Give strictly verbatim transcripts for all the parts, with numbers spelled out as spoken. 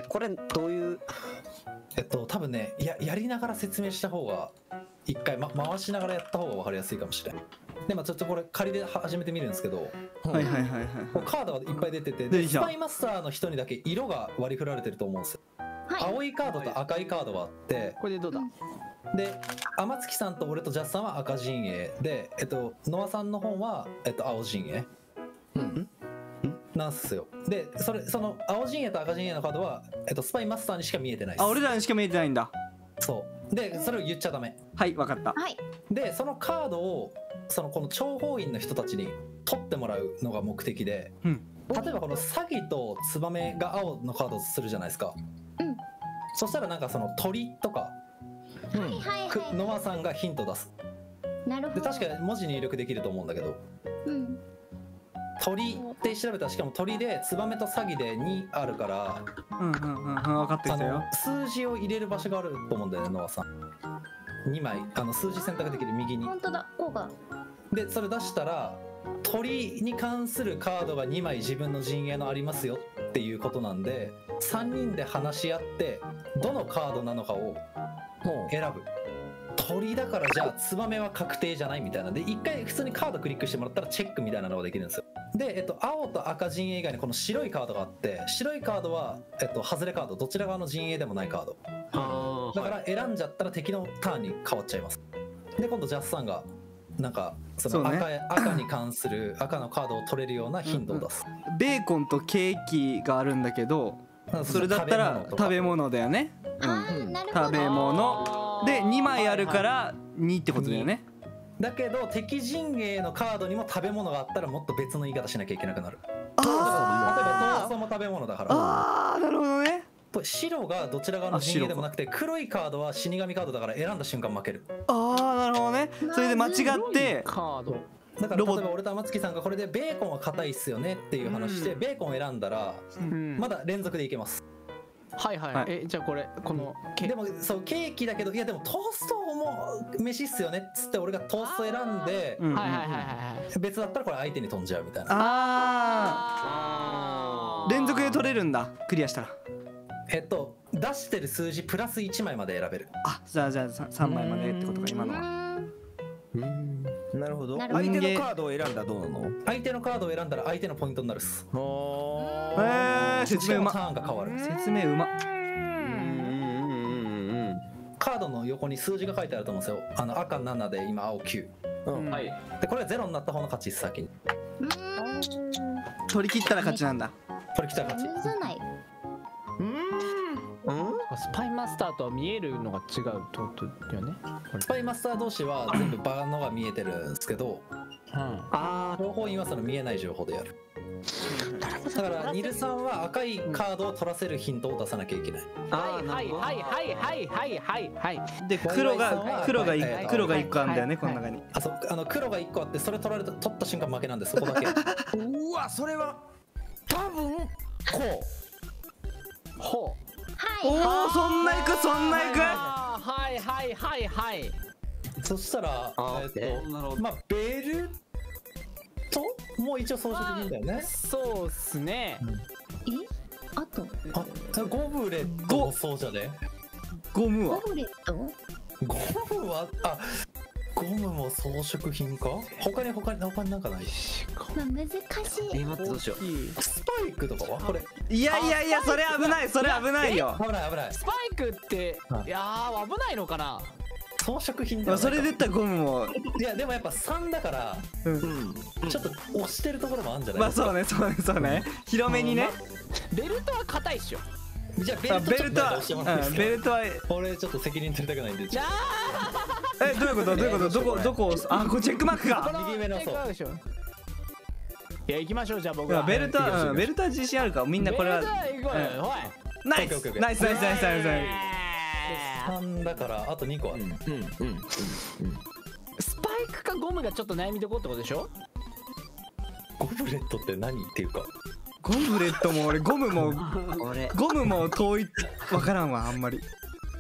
これどういう？ えっと多分ね、ややりながら説明した方が一回、ま、回しながらやった方が分かりやすいかもしれない。でまあちょっとこれ仮で始めてみるんですけど、 はいはいはいはい。 カードがいっぱい出てて、でスパイマスターの人にだけ色が割り振られてると思うんですよ。青いカードと赤いカードがあって、 これでどうだ？ で天月さんと俺とジャスさんは赤陣営で、えっとノアさんの方は、えっと、青陣営なんすよ。でそれその青陣営と赤陣営のカードは、えっと、スパイマスターにしか見えてないです。 あ、俺らにしか見えてないんだ。 そうでそれを言っちゃダメ。 はい、分かった。 はいでそのカードをそのこの諜報員の人たちに取ってもらうのが目的で、うん、例えばこの詐欺とツバメが青のカードをするじゃないですか。うんそしたらなんかその鳥とかノアさんがヒント出す。 なるほど。 で確かに文字入力できると思うんだけど、うん、鳥って調べたらしかも鳥でツバメと詐欺でにあるから、 うんうんうん分かってきたよ。 数字を入れる場所があると思うんだよねノアさん。にまいあの数字選択できる右に。 本当だ、こうが。 でそれ出したら鳥に関するカードがにまい自分の陣営のありますよっていうことなんで、さんにんで話し合ってどのカードなのかを選ぶ。鳥だからじゃあツバメは確定じゃないみたいなで一回普通にカードクリックしてもらったらチェックみたいなのができるんですよ。で、えっと、青と赤陣営以外にこの白いカードがあって、白いカードは、えっと、外れカード、どちら側の陣営でもないカードだから選んじゃったら敵のターンに変わっちゃいます。で今度ジャスさんがなんかその 赤, ね、赤に関する赤のカードを取れるようなヒントを出す。 うんうん、ベーコンとケーキがあるんだけど、それだったら食べ物だよね。うん、食べ物でにまいあるからにってことだよね。 だけど敵陣営のカードにも食べ物があったらもっと別の言い方しなきゃいけなくなる。 ああ、例えばトーストも食べ物だから。 ああ、なるほどね。 白がどちら側の陣営でもなくて、黒いカードは死神カードだから選んだ瞬間負ける。 ああ、なるほどね。それで間違ってカードだから例えば俺と天月さんがこれでベーコンは硬いっすよねっていう話してベーコンを選んだらまだ連続でいけます。 はいはい、はい、えじゃあこれこのでもそうケーキだけど、いやでもトーストも飯っすよねっつって俺がトースト選んで別だったらこれ相手に飛んじゃうみたいな。 ああ連続で取れるんだ、クリアしたら。 えっと出してる数字プラスいちまいまで選べる。 あ、じゃあじゃあさんまいまでってことか今のは。 うんなるほど。相手のカードを選んだらどうなの？ 相手のカードを選んだら相手のポイントになるっす。 へえ、説明うま。 ターンが変わる。 説明うま。 カードの横に数字が書いてあると思うんですよ。あの赤ななで今青きゅう。うん、はい。でこれはゼロになった方の勝ちです。先に。 取り切ったら勝ちなんだ。 取り切ったら勝ち。 スパイマスターとは見えるのが違うってことだよね。 スパイマスター同士は全部バーのが見えてるんですけど、ああ情報員はその見えない情報でやる。だからニルさんは赤いカードを取らせるヒントを出さなきゃいけない。 はいはいはいはいはいはいはいはい。 で黒が黒が黒が一個あるんだよねこの中に。 あそうあの黒が一個あってそれ取られた取った瞬間負けなんでそこだけ。 うわそれは多分こう。ほう。 おおそんないくそんないく。 はいはいはいはい。 そしたらえっとまあベルトもう一応装飾品だよね。 そうっすね。 えあとあゴブレットもそうじゃね。 ゴムはゴブレットゴムはあゴムも装飾品か。他に他に他になんかない。 難しい。 え待ってどうしよう。 スパイクとかはこれ。 いやいやいやそれ危ないそれ危ないよ。 危ない危ない。 スパイクっていやー危ないのかな。 装飾品だ。 それで言ったらゴムもいやでもやっぱさんだからちょっと押してるところもあるんじゃない。 まあそうねそうねそうね広めにね。 ベルトは硬いっしょ。 じゃあベルトはベルトは俺ちょっと責任取りたくないんで。 じゃあえどういうことどういうことどこどこあこれチェックマークか。 右目のそう。 いや行きましょうじゃあ僕は。 ベルトはベルトは自信あるからみんなこれは。ナイスナイスナイスナイスナイスナイス。 さんだからあとにこある。 スパイクかゴムがちょっと悩みどころってことでしょ。 ゴブレットって何っていうか。 ゴブレットも俺ゴムもゴムも遠い分からんわあんまり。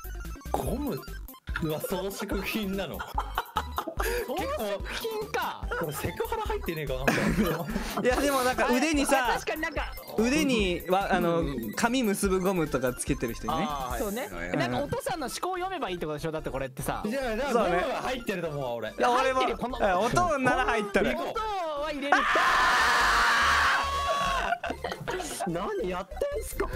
ゴムは装飾品なの。 装飾品か。 これセクハラ入ってねえかな。 いやでもなんか腕にさ確かになんか腕にはあの髪結ぶゴムとかつけてる人いね。 そうね。なんかお父さんの思考を読めばいいってことでしょ。だってこれってさ。 じゃあ、だからゴムは入ってると思うわ俺。 いや俺も音なら入ったら。 音は入れる。 何やってんすか。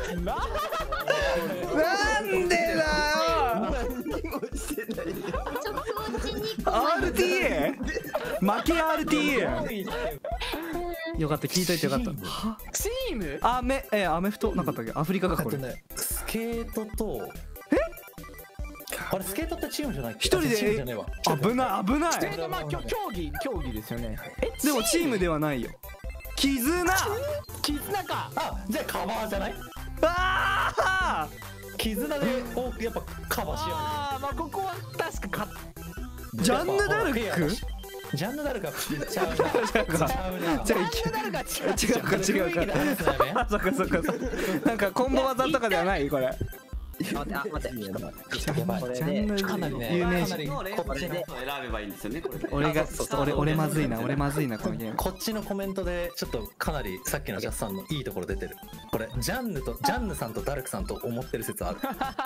なんでだよ。 何もしてないよ。 アールティーエー？ 負け アールティーエー？ よかった聞いといてよかった。 チーム？ アメえアメフトなかったっけ？アフリカかこれ。 スケートとえ？あれスケートってチームじゃない？ 一人で危ない危ない。 スケートまあ競技競技ですよね。 えでもチームではないよ。絆。 絆か。 あじゃあカバーじゃない？ ああ。 絆でこうやっぱカバーしよう。 ああまあここは確かジャンヌ・ダルク？ ジャンヌ・ダルクはちゃうな。 ジャンヌ・ダルクは違うか違うか。そっかそっか。なんかコンボ技とかではないこれ。 待ってあ待ってやばい。ジャンヌかなり有名人。 こっちで選べばいいんですよね。 俺がちょっと俺俺まずいな俺まずいなこのゲーム。 こっちのコメントでちょっとかなりさっきのジャスさんのいいところ出てる。これジャンヌとジャンヌさんとダルクさんと思ってる説ある。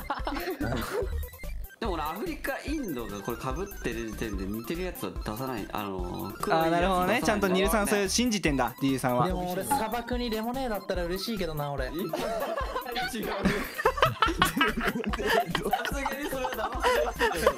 でも俺アフリカインドがこれ被ってる時点で似てるやつは出さない。あのー、あーなるほどね。ちゃんとニルさんそういう信じてんだ ディー さんは。 でも俺砂漠にレモネーだったら嬉しいけどな俺。違う。 さすがにそれは騙されてる。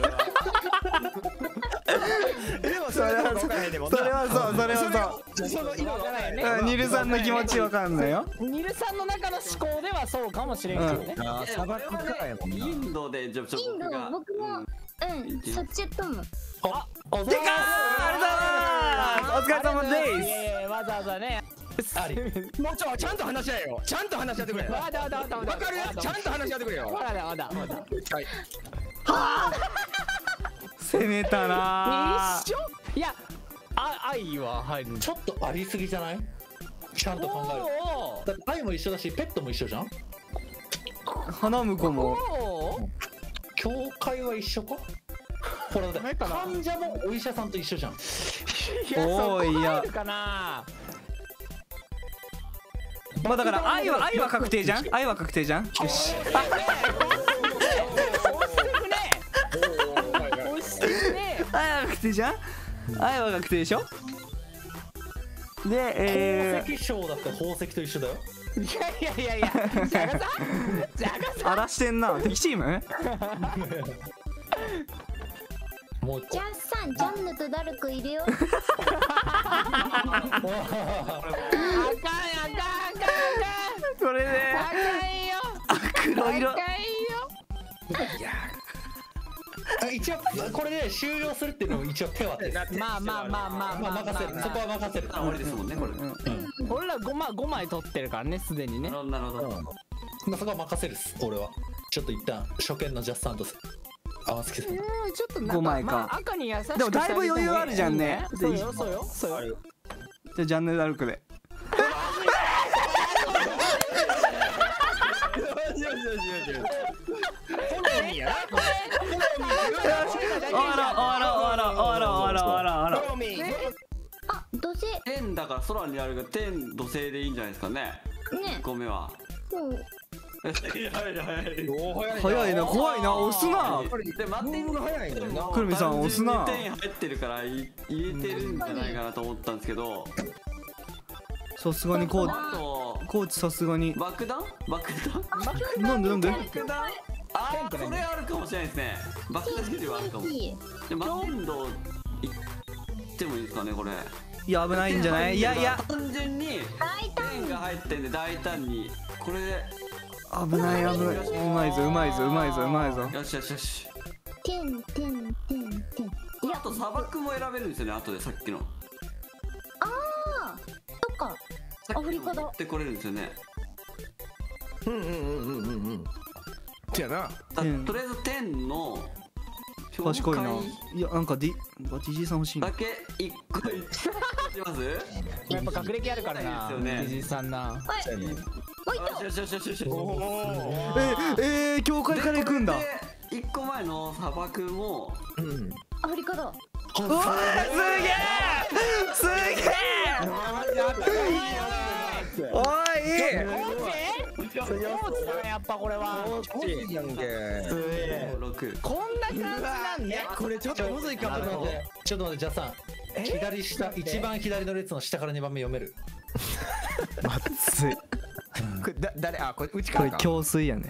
でもそれはそうそれはそうそれはそうその今のニルさんの気持ちわかんないよ。 ニルさんの中の思考ではそうかもしれんけどね。 ああ砂漠かやもんな。 インドでじゃあちょっと僕が僕もうんそっちとも。 あおでかーありがとうございます。お疲れ様です。 いやいやわざわざね。 あり。 もうちょちゃんと話し合えよ。ちゃんと話し合ってくれ。 わだわだわだわだ。 わかるやつちゃんと話し合ってくれよ。 わだわだわだ。 はい。 攻めたな一緒？いやあ愛は入る。 ちょっとありすぎじゃない？ちゃんと考える。だって愛も一緒だしペットも一緒じゃん。 花婿も教会は一緒か？ほらだって患者もお医者さんと一緒じゃん。 おーいやかな。 まあだから愛は愛は確定じゃん。愛は確定じゃん。よし。愛は確定じゃん。愛は確定でしょ。で、え宝石商だって宝石と一緒だよ。 いやいやいやいや。ジャガさん。ジャガさん。 荒らしてんな。敵チーム？ もうジャスさんジャンヌとダルクいるよ。 あかんあかんあかんあかん。 これで。 あかんよ。 黒色。 あかんよ。 いや。一応これで終了するっていうのも一応手は手。 まあまあまあまあまあ任せる。そこは任せる。 終わりですもんねこれ。 俺らごまいごまい取ってるからねすでにね。 なるほど。 まあそこは任せるっす俺は。ちょっと一旦初見のジャスさんと合わせて。 ちょっとなんかごまいかまあ赤に優しく。 でもだいぶ余裕あるじゃんね。 そうよそうよそうよ。 じゃあジャンヌ・ダルクで。 あ土星。 天だから空にあるが天土星でいいんじゃないですかね。 ね。 いっこめは。早い早い。 早いな怖いな押すな。 で待ってるの早いんだよな。 くるみさん押すな。 点入ってるから入れてるんじゃないかなと思ったんですけど。 さすがにコーあとコーチさすがに。 爆弾？爆弾？ なんでなんで？ 爆弾？あーそれあるかもしれないですね。爆弾式ではあるかも。でマッンド行ってもいいですかねこれ。 いや危ないんじゃない？いやいや。 単純に点が入ってんで大胆にこれで。 危ない危ない。うまいぞうまいぞうまいぞうまいぞ。 よしよしよし。 てんてんてんてん。 あと砂漠も選べるんですよね後でさっきの。 ああ。そっか。アフリカだ。 持ってこれるんですよね。 うんうんうんうんうんうん。じゃな。 とりあえず天の賢いな。いやなんか D ディジーさん欲しいな。 だけ一個いきます？ やっぱ学歴あるからな。 ですよね。 じじさんな。 よしよしよしよし。 ええ教会から行くんだ。 一個前の砂漠もうん。 アフリカだ。 うわすげえおいやっぱこれはやんけ。 六。 こんな感じなんね。 これちょっとむずいかも。 ちょっと待ってちょっと待ってじゃあさん左下一番左の列の下からにばんめ読める？ まずい。 これだ誰あこれうちこれからか。 強水やね。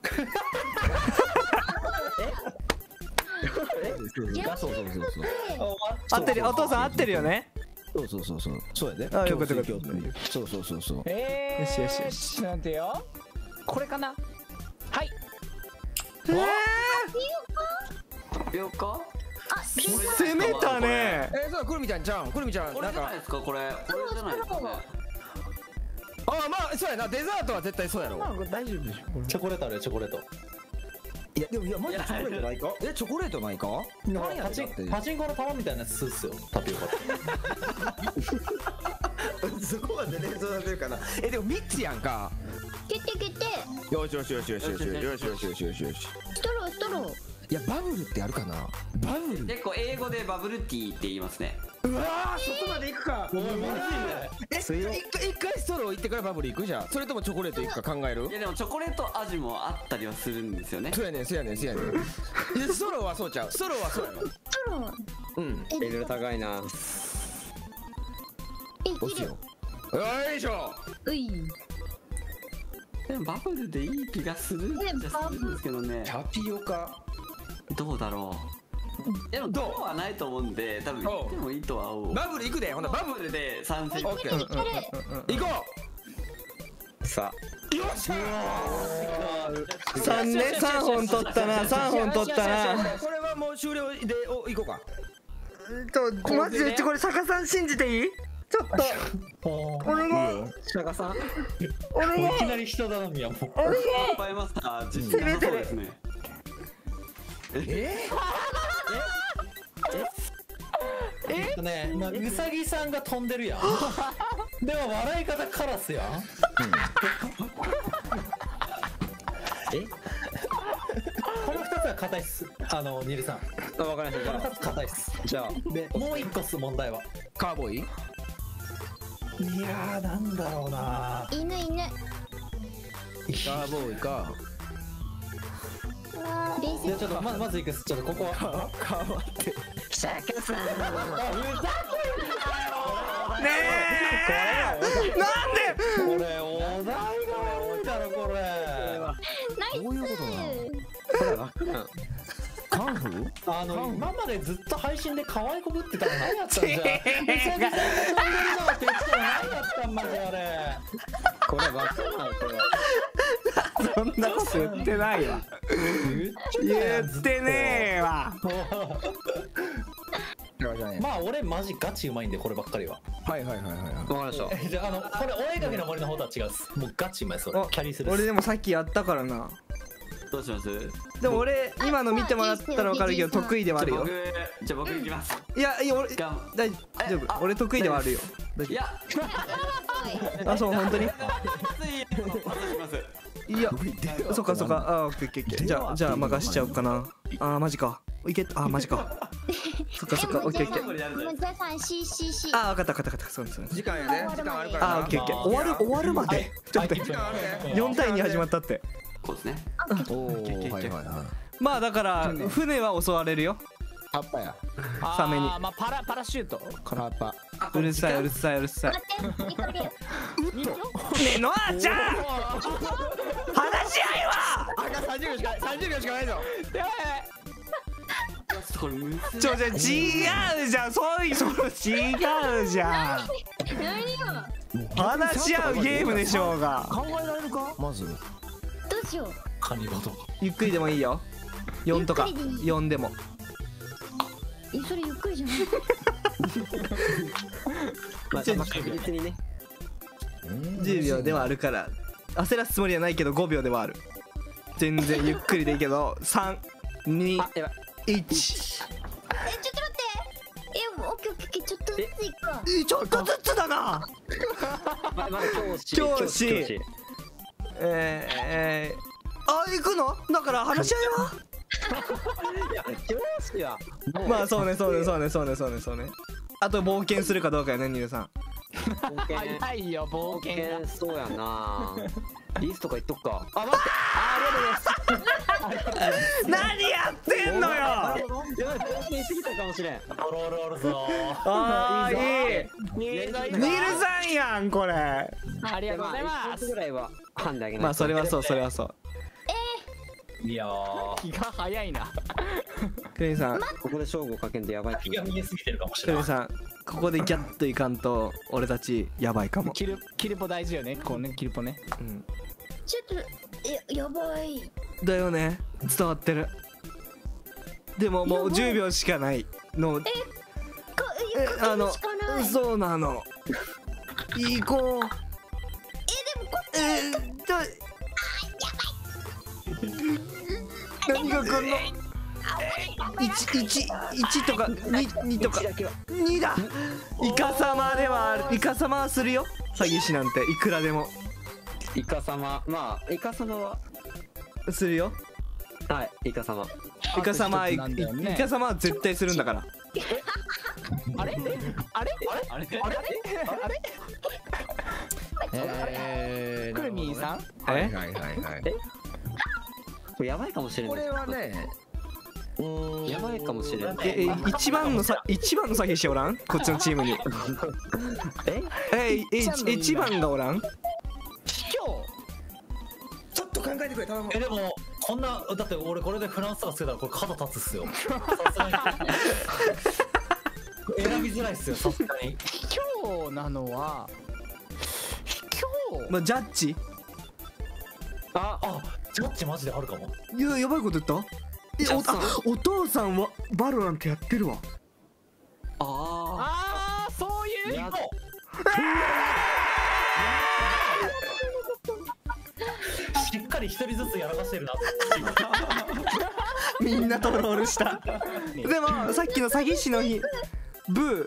そうそうそうそう。 合ってるお父さん合ってるよね。 そうそうそうそう。そうやで。 あよかったよかった。 そうそうそうそう。 えー、 よしよしよしなんてよ。これかな。はい。 よっか。 攻めたね。 えそうくるみちゃんちゃんくるみちゃんこれじゃないですかこれ。これじゃないですかね。 あまあそうやなデザートは絶対そうやろ。 まあ大丈夫でしょ。 チョコレートあるよチョコレート。 いやでもいやマジチョコレートないか？えチョコレートないか？何やパチンパチンコの玉みたいなやつすっよタピオカ。 そこまで連想させるかな。えでもみっつやんか。 決定決定。 よしよしよしよしよしよしよしよしよしよしよし。 ストローストロー。 いやバブルってあるかな。バブル。 結構英語でバブルティーって言いますね。 うわーそこまでいくか。え一回一回ストロー行ってからバブル行くじゃん。それともチョコレート行くか考えるい？やでもチョコレート味もあったりはするんですよね。 そうやねんそうやねんそうやねん。いやストローはそうちゃう。ストローはそうやろ。 ストロー。 うん。 えレベル高いな。 えいる。 どうしよう。よいしょ。 うい。 でもバブルでいい気がするんじゃするんですけどね。 タピオカ。 どうだろう。でもどうはないと思うんで多分言ってもいいとは思う。 バブル行くで。ほんならバブバブルで参戦。 オッケー。 いける。 行こさう。よっしゃー。 三ね三本取ったな三本取ったな。 これはもう終了でお行こうか。 ちょマジでこれ坂さん信じていい？ちょっとお願い坂さんお願いいきなり人頼みやもん。 スパイマスター自信なさそうですね。 ええっとね、まあ、うさぎさんが飛んでるやん。でも笑い方カラスやん。 えこのふたつは硬いっす。あのニルさん。 あ分かりましこのふたた。 つ硬いっす。 じゃあでもう一個っす問題は。 カーボーイ。 いやーなんだろうな。 犬犬。 カーボーイか。 ベース。 じゃあちょっとまずまずいくっす。ちょっとここは。 変わってねえなんでこれお題があるからこれ。 ナイス。 どういうことなの？ これ楽なん。 カンフー？ あの今までずっと配信で可愛いこぶってたら何やったんじゃ。うさぎさんが飛んでるのって言ってたら何やったんマジあれ。 これ楽なんこれ。 そんなこと言ってないわ。言ってねえわ。 まあ俺マジガチうまいんでこればっかりは。 はいはいはいはい。 わかりました。 じゃああのこれお絵かきの森の方とは違うっす。もうガチうまいそれ。キャリーするっす。 俺でもさっきやったからな。 どうします？ でも俺今の見てもらったら分かるけど得意ではあるよ。 じゃあ僕行きます。 いやいや俺がん大丈夫俺得意ではあるよ。大丈いや夫あそう本当に。 つい渡します。 いやそっかそっかあオッケーオッケーオッケーじゃあじゃあ任しちゃおうかな。あーマジかいけあーマジか。そっかそっかオッケーオッケー。 もうじゃあさん シーシーシー。 あー分かった分かった分かったそうですそうです。 時間やね。時間あるからな。 あーオッケーオッケー終わる終わるまで。ちょっと待ってよんたいに始まったって。 こうですね。 おおはいはいはい。 まあだから船は襲われるよ。 葉っぱや。 サメにあーまあパラパラシュート。 葉っぱ。 うるさいうるさいうるさい。 待ってニコル。 ねえノアちゃん話し合いはあか三十秒しか三十秒しかないぞ。 これむずい。 ちょじゃ違うじゃんそういうその違うじゃん何よ。 話し合うゲームでしょうが。 考えられるか？まず。 どうしよう。 カニバト。 ゆっくりでもいいよ。よんとかゆっくりでいいよんでも。 えそれゆっくりじゃない。 まあ確実にね。 じゅうびょうではあるから焦らすつもりはないけどごびょうではある。全然ゆっくりでいいけどさんにあやばいち。 えちょっと待って。えオッケーオッケーオッケーちょっとずついくわ。 ちょっとずつだな。 ままだ教師教師えーえーあ行くのだから話し合いは。 教師はもうまあそうねそうねそうねそうねそうねそうね。あと冒険するかどうかよねニルさん。 早いよ冒冒険が。 険そうやな。リスとか言っとくか。あ、待って。あ、ありがとうございます。 何やってんのよ。 やばい、冒険しすぎたかもしれん。 おるおるおるぞああいい。 ニールさんニールさんやんこれ。 ありがとうございまいっす。 ぐらいはハンであげないと。 まあそれはそうそれはそう。 いやー気が早いな。 クレイさん、 ここで勝負をかけんとやばいって気が見えすぎてるかもしクれない。 レイさん、ここでギャッといかんと俺たちやばいかも。 キルキルポ大事よね。こうねキルポね。 うん。 ちょっとややばい。 だよね。伝わってる。でももうじゅうびょうしかないの。 かえあのしかない。 そうなの。行こう。 えでもこえー、だ何が来んの？一一一とか二二とか二だ。イカサマではある。イカサマはするよ。詐欺師なんていくらでもイカ様、まあイカ様はするよ。 はいイカ様。 イカサマイあと一つなんだよねイカサマは絶対するんだから。 あれあれあれあれあれあれえークルミーさん。 え？ はいはいはいはい。 これやばいかもしれない。 これはね、うーんやばいかもしれない。 ええ一番のさ一番の詐欺師おらん？こっちのチームに。 え？ えええ一番がおらん？ 卑怯。 ちょっと考えてくれ頼む。 えでもこんなだって俺これでフランスとかつけたらこれ角立つっすよ。さすがに選びづらいっすよさすがに。 卑怯なのは卑怯。 まあジャッジ？ あ、 あジャッジマジであるかも。 いややばいこと言った？えおあお父さんはバロラントやってるわ。 あああそういう。 やしっかり一人ずつやらかしてるな。 みんなトロールした。でもさっきの詐欺師の日ブー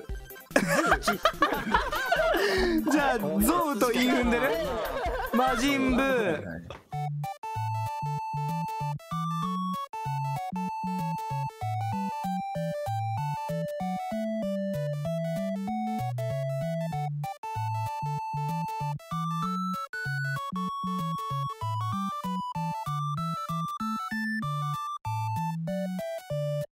じゃあゾウとインフンでる魔人ブー